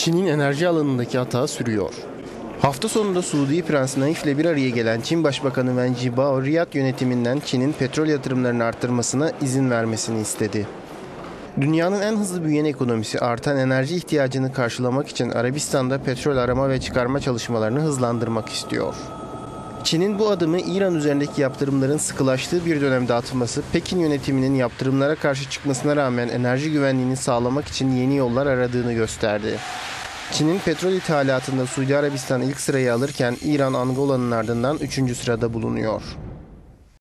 Çin'in enerji alanındaki hata sürüyor. Hafta sonunda Suudi Prens Naif ile bir araya gelen Çin Başbakanı Wen Jiabao, Riyad yönetiminden Çin'in petrol yatırımlarını arttırmasına izin vermesini istedi. Dünyanın en hızlı büyüyen ekonomisi artan enerji ihtiyacını karşılamak için Arabistan'da petrol arama ve çıkarma çalışmalarını hızlandırmak istiyor. Çin'in bu adımı İran üzerindeki yaptırımların sıkılaştığı bir dönemde atması, Pekin yönetiminin yaptırımlara karşı çıkmasına rağmen enerji güvenliğini sağlamak için yeni yollar aradığını gösterdi. Çin'in petrol ithalatında Suudi Arabistan ilk sırayı alırken İran Angola'nın ardından 3. sırada bulunuyor.